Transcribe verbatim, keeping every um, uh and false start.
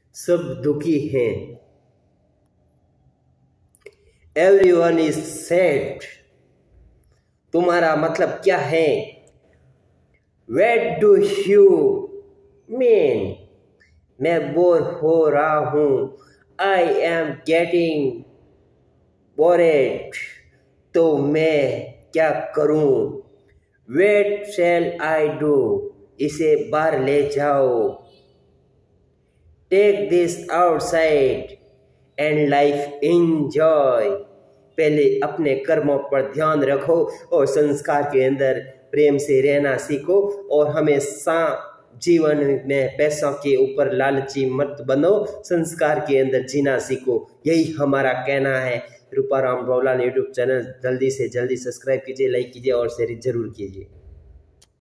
सब दुखी हैं। Everyone is sad. तुम्हारा मतलब क्या है? What do you mean? मैं बोर हो रहा हूँ। I am getting bored. तो मैं क्या करूँ? What shall I do? इसे बाहर ले जाओ। Take this outside and life enjoy. पहले अपने कर्मों पर ध्यान रखो और संस्कार के अंदर प्रेम से रहना सीखो और हमेशा जीवन में पैसों के ऊपर लालची मत बनो, संस्कार के अंदर जीना सीखो। यही हमारा कहना है। रूपाराम बाबूलाल यूट्यूब चैनल जल्दी से जल्दी सब्सक्राइब कीजिए, लाइक कीजिए और शेयर जरूर कीजिए।